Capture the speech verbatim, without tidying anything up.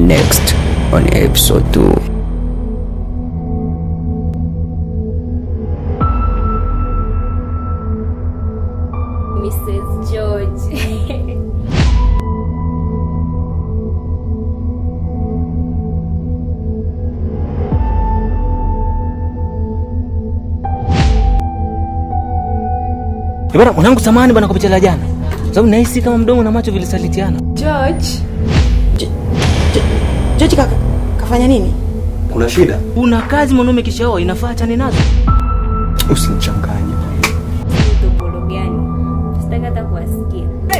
next on episode two. Missus George. Bwana mwanangu samani bwana kwa picha jana. Sababu nahisi kama mdomo na macho vilisalitiana. George. George kaka kafanya nini? Kuna shida? Una kazi mwanaume kishao inafaa achane nazo. Usinichanganye. Topolo gani? Sitaka hata kuasikia.